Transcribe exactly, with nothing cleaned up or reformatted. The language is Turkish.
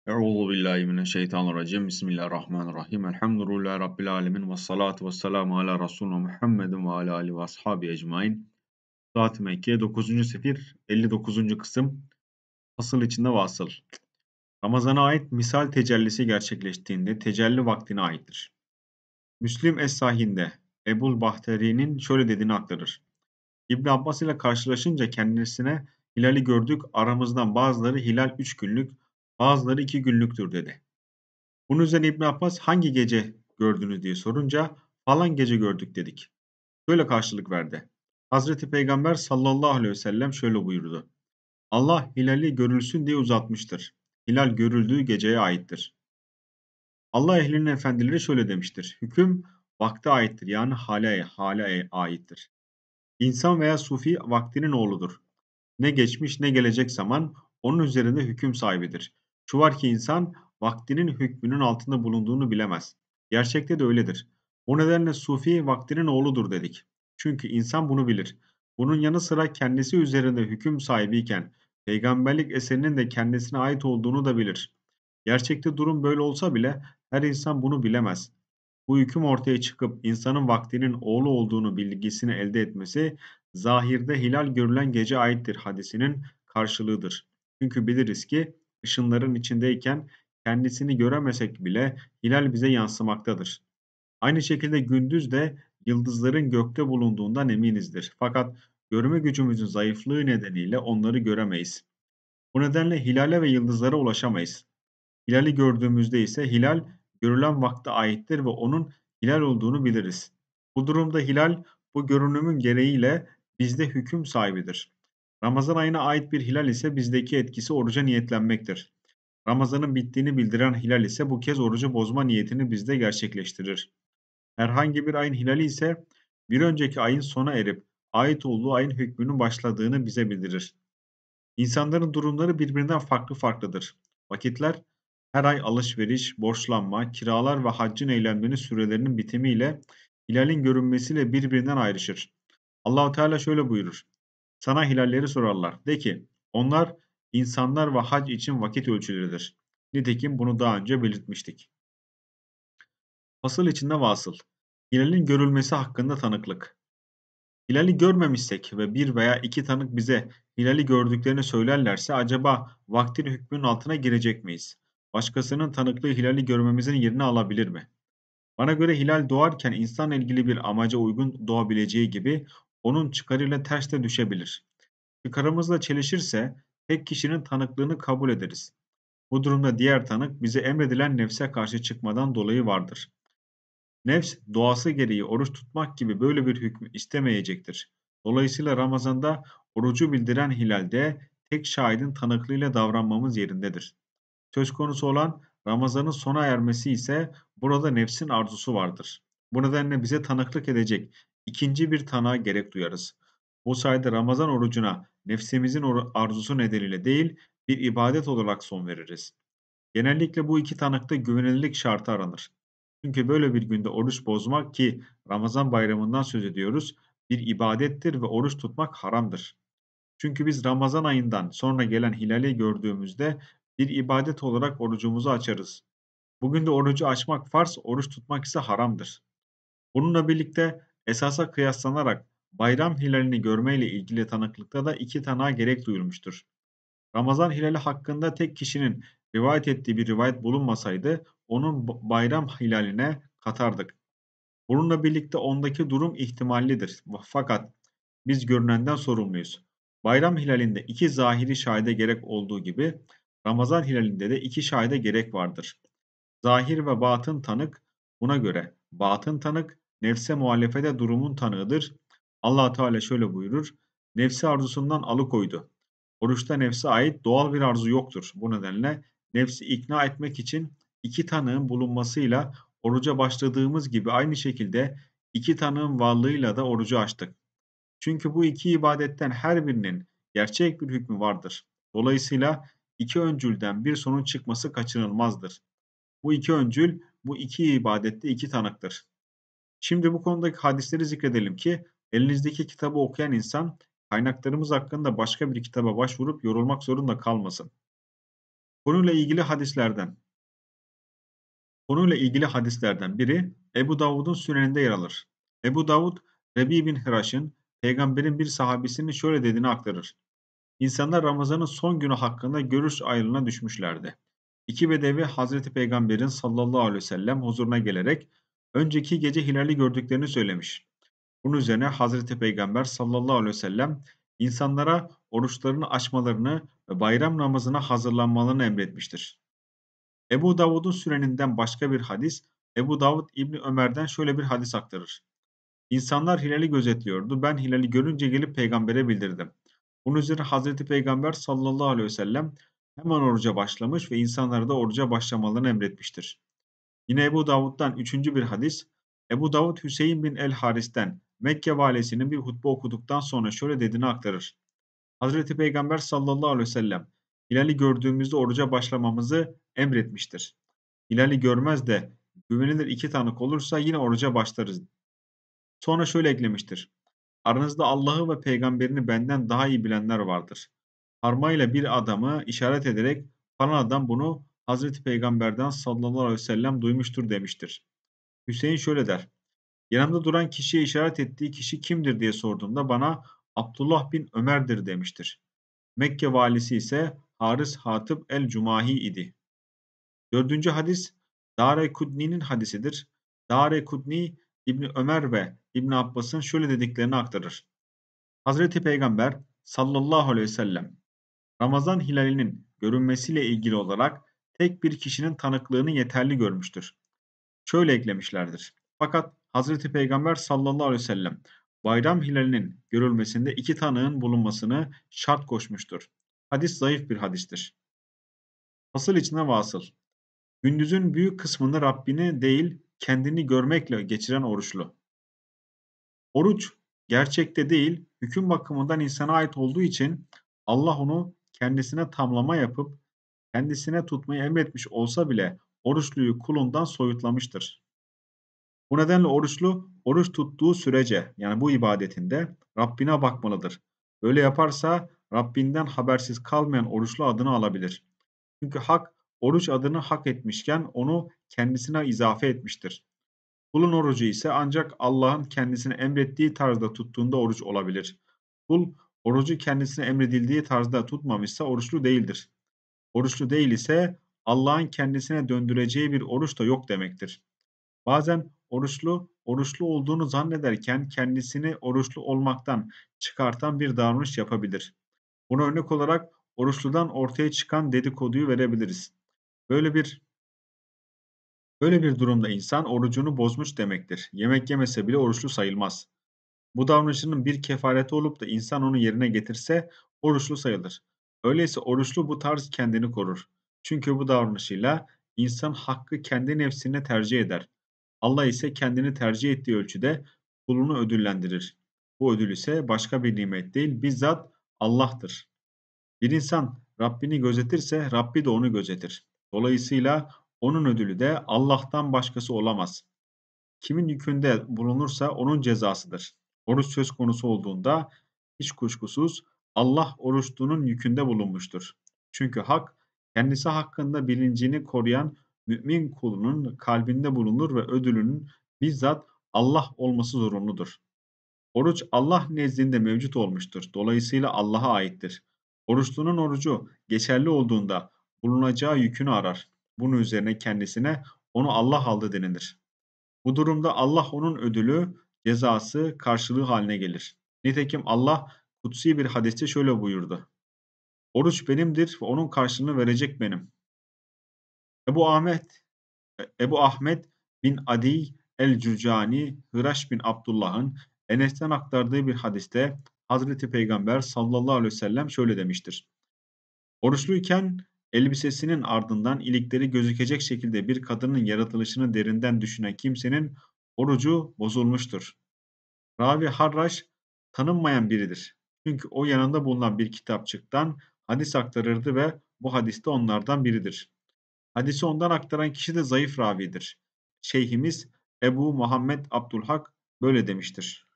Euzu billahi mineşşeytanirracim. Bismillahirrahmanirrahim. Elhamdülillahi Rabbil alemin. Ve salatu ve selamu ala Resulüne Muhammedin ve ala alihi ve ashabi ecmain. Zat-ı Mekke dokuzuncu sefir elli dokuzuncu kısım. Fasıl içinde vasıl. Ramazana ait misal tecellisi gerçekleştiğinde tecelli vaktine aittir. Müslim Es-Sahih'inde Ebul Bahteri'nin şöyle dediğini aktarır. İbn Abbas ile karşılaşınca kendisine hilali gördük, aramızdan bazıları hilal üç günlük, bazıları iki günlüktür dedi. Bunun üzerine İbn Abbas hangi gece gördünüz diye sorunca falan gece gördük dedik. Böyle karşılık verdi. Hazreti Peygamber sallallahu aleyhi ve sellem şöyle buyurdu. Allah hilali görülsün diye uzatmıştır. Hilal görüldüğü geceye aittir. Allah ehlinin efendileri şöyle demiştir. Hüküm vakte aittir, yani hale, hale aittir. İnsan veya sufi vaktinin oğludur. Ne geçmiş ne gelecek zaman onun üzerinde hüküm sahibidir. Şu var ki insan vaktinin hükmünün altında bulunduğunu bilemez. Gerçekte de öyledir. O nedenle Sufi vaktinin oğludur dedik. Çünkü insan bunu bilir. Bunun yanı sıra kendisi üzerinde hüküm sahibiyken peygamberlik eserinin de kendisine ait olduğunu da bilir. Gerçekte durum böyle olsa bile her insan bunu bilemez. Bu hüküm ortaya çıkıp insanın vaktinin oğlu olduğunu bilgisini elde etmesi, zahirde hilal görülen gece aittir hadisinin karşılığıdır. Çünkü biliriz ki ışınların içindeyken kendisini göremesek bile hilal bize yansımaktadır. Aynı şekilde gündüz de yıldızların gökte bulunduğundan eminizdir. Fakat görme gücümüzün zayıflığı nedeniyle onları göremeyiz. Bu nedenle hilale ve yıldızlara ulaşamayız. Hilali gördüğümüzde ise hilal görülen vakte aittir ve onun hilal olduğunu biliriz. Bu durumda hilal bu görünümün gereğiyle bizde hüküm sahibidir. Ramazan ayına ait bir hilal ise bizdeki etkisi oruca niyetlenmektir. Ramazanın bittiğini bildiren hilal ise bu kez orucu bozma niyetini bizde gerçekleştirir. Herhangi bir ayın hilali ise bir önceki ayın sona erip ait olduğu ayın hükmünün başladığını bize bildirir. İnsanların durumları birbirinden farklı farklıdır. Vakitler her ay alışveriş, borçlanma, kiralar ve haccın eylemlerinin sürelerinin bitimiyle hilalin görünmesiyle birbirinden ayrışır. Allahu Teala şöyle buyurur. Sana hilalleri sorarlar. De ki, onlar insanlar ve hac için vakit ölçüleridir. Nitekim bunu daha önce belirtmiştik. Fasıl içinde vasıl. Hilalin görülmesi hakkında tanıklık. Hilali görmemişsek ve bir veya iki tanık bize hilali gördüklerini söylerlerse acaba vaktin hükmünün altına girecek miyiz? Başkasının tanıklığı hilali görmemizin yerini alabilir mi? Bana göre hilal doğarken insanla ilgili bir amaca uygun doğabileceği gibi onun çıkarıyla ters de düşebilir. Çıkarımızla çelişirse tek kişinin tanıklığını kabul ederiz. Bu durumda diğer tanık bize emredilen nefse karşı çıkmadan dolayı vardır. Nefs doğası gereği oruç tutmak gibi böyle bir hükmü istemeyecektir. Dolayısıyla Ramazan'da orucu bildiren hilalde tek şahidin tanıklığıyla davranmamız yerindedir. Söz konusu olan Ramazan'ın sona ermesi ise burada nefsin arzusu vardır. Bu nedenle bize tanıklık edecek ikinci bir tanığa gerek duyarız. Bu sayede Ramazan orucuna nefsimizin oru- arzusu nedeniyle değil, bir ibadet olarak son veririz. Genellikle bu iki tanıkta güvenilirlik şartı aranır. Çünkü böyle bir günde oruç bozmak, ki Ramazan bayramından söz ediyoruz, bir ibadettir ve oruç tutmak haramdır. Çünkü biz Ramazan ayından sonra gelen hilali gördüğümüzde bir ibadet olarak orucumuzu açarız. Bugün de orucu açmak farz, oruç tutmak ise haramdır. Bununla birlikte esasa kıyaslanarak bayram hilalini görmeyle ilgili tanıklıkta da iki tanığa gerek duyulmuştur. Ramazan hilali hakkında tek kişinin rivayet ettiği bir rivayet bulunmasaydı onun bayram hilaline katardık. Bununla birlikte ondaki durum ihtimallidir. Fakat biz görünenden sorumluyuz. Bayram hilalinde iki zahiri şahide gerek olduğu gibi Ramazan hilalinde de iki şahide gerek vardır. Zahir ve batın tanık, buna göre batın tanık nefse muhalefete durumun tanığıdır. Allah Teala şöyle buyurur. Nefsi arzusundan alıkoydu. Oruçta nefse ait doğal bir arzu yoktur. Bu nedenle nefsi ikna etmek için iki tanığın bulunmasıyla oruca başladığımız gibi aynı şekilde iki tanığın varlığıyla da orucu açtık. Çünkü bu iki ibadetten her birinin gerçek bir hükmü vardır. Dolayısıyla iki öncülden bir sonuç çıkması kaçınılmazdır. Bu iki öncül, bu iki ibadette iki tanıktır. Şimdi bu konudaki hadisleri zikredelim ki elinizdeki kitabı okuyan insan kaynaklarımız hakkında başka bir kitaba başvurup yorulmak zorunda kalmasın. Konuyla ilgili hadislerden Konuyla ilgili hadislerden biri Ebu Davud'un Süneninde yer alır. Ebu Davud, Rebi bin Hiraş'ın peygamberin bir sahabesinin şöyle dediğini aktarır. İnsanlar Ramazan'ın son günü hakkında görüş ayrılığına düşmüşlerdi. İki bedevi Hazreti Peygamber'in sallallahu aleyhi ve sellem huzuruna gelerek önceki gece hilali gördüklerini söylemiş. Bunun üzerine Hazreti Peygamber sallallahu aleyhi ve sellem insanlara oruçlarını açmalarını ve bayram namazına hazırlanmalarını emretmiştir. Ebu Davud'un Süneninden başka bir hadis, Ebu Davud İbni Ömer'den şöyle bir hadis aktarır. İnsanlar hilali gözetliyordu. Ben hilali görünce gelip peygambere bildirdim. Bunun üzerine Hazreti Peygamber sallallahu aleyhi ve sellem hemen oruca başlamış ve insanlara da oruca başlamalarını emretmiştir. Yine Ebu Davud'dan üçüncü bir hadis, Ebu Davud Hüseyin bin el-Haris'ten Mekke valisinin bir hutbe okuduktan sonra şöyle dediğini aktarır. Hazreti Peygamber sallallahu aleyhi ve sellem hilali gördüğümüzde oruca başlamamızı emretmiştir. Hilali görmez de güvenilir iki tanık olursa yine oruca başlarız. Sonra şöyle eklemiştir. Aranızda Allah'ı ve peygamberini benden daha iyi bilenler vardır. Parmağıyla bir adamı işaret ederek falan adam bunu Hazreti Peygamber'den sallallahu aleyhi ve sellem duymuştur demiştir. Hüseyin şöyle der. Yanımda duran kişiye işaret ettiği kişi kimdir diye sorduğumda bana Abdullah bin Ömer'dir demiştir. Mekke valisi ise Haris Hatip el-Cumahi idi. Dördüncü hadis Dârekutni'nin hadisidir. Dârekutni İbni Ömer ve İbni Abbas'ın şöyle dediklerini aktarır. Hazreti Peygamber sallallahu aleyhi ve sellem Ramazan hilalinin görünmesiyle ilgili olarak tek bir kişinin tanıklığını yeterli görmüştür. Şöyle eklemişlerdir. Fakat Hazreti Peygamber sallallahu aleyhi ve sellem bayram hilalinin görülmesinde iki tanığın bulunmasını şart koşmuştur. Hadis zayıf bir hadistir. Fasıl içine vasıl. Gündüzün büyük kısmını Rabbini değil kendini görmekle geçiren oruçlu. Oruç gerçekte değil, hüküm bakımından insana ait olduğu için Allah onu kendisine tamlama yapıp kendisine tutmayı emretmiş olsa bile oruçluyu kulundan soyutlamıştır. Bu nedenle oruçlu, oruç tuttuğu sürece yani bu ibadetinde Rabbine bakmalıdır. Böyle yaparsa Rabbinden habersiz kalmayan oruçlu adını alabilir. Çünkü hak, oruç adını hak etmişken onu kendisine izafe etmiştir. Kulun orucu ise ancak Allah'ın kendisine emrettiği tarzda tuttuğunda oruç olabilir. Kul, orucu kendisine emredildiği tarzda tutmamışsa oruçlu değildir. Oruçlu değil ise Allah'ın kendisine döndüreceği bir oruç da yok demektir. Bazen oruçlu, oruçlu olduğunu zannederken kendisini oruçlu olmaktan çıkartan bir davranış yapabilir. Buna örnek olarak oruçludan ortaya çıkan dedikoduyu verebiliriz. Böyle bir böyle bir durumda insan orucunu bozmuş demektir. Yemek yemese bile oruçlu sayılmaz. Bu davranışının bir kefareti olup da insan onu yerine getirse oruçlu sayılır. Öyleyse oruçlu bu tarz kendini korur. Çünkü bu davranışıyla insan hakkı kendi nefsine tercih eder. Allah ise kendini tercih ettiği ölçüde kulunu ödüllendirir. Bu ödül ise başka bir nimet değil, bizzat Allah'tır. Bir insan Rabbini gözetirse Rabbi de onu gözetir. Dolayısıyla onun ödülü de Allah'tan başkası olamaz. Kimin yükünde bulunursa onun cezasıdır. Oruç söz konusu olduğunda hiç kuşkusuz Allah oruçlunun yükünde bulunmuştur. Çünkü hak kendisi hakkında bilincini koruyan mümin kulunun kalbinde bulunur ve ödülünün bizzat Allah olması zorunludur. Oruç Allah nezdinde mevcut olmuştur. Dolayısıyla Allah'a aittir. Oruçlunun orucu geçerli olduğunda bulunacağı yükünü arar. Bunun üzerine kendisine onu Allah aldı denilir. Bu durumda Allah onun ödülü, cezası, karşılığı haline gelir. Nitekim Allah kutsi bir hadiste şöyle buyurdu. Oruç benimdir ve onun karşılığını verecek benim. Ebu Ahmet Ebu Ahmet bin Adi el-Cürcani, Hıraş bin Abdullah'ın Enes'ten aktardığı bir hadiste Hazreti Peygamber sallallahu aleyhi ve sellem şöyle demiştir. Oruçluyken elbisesinin ardından ilikleri gözükecek şekilde bir kadının yaratılışını derinden düşünen kimsenin orucu bozulmuştur. Ravi Harraş tanınmayan biridir. Çünkü o yanında bulunan bir kitapçıktan hadis aktarırdı ve bu hadiste onlardan biridir. Hadisi ondan aktaran kişi de zayıf ravidir. Şeyhimiz Ebu Muhammed Abdülhak böyle demiştir.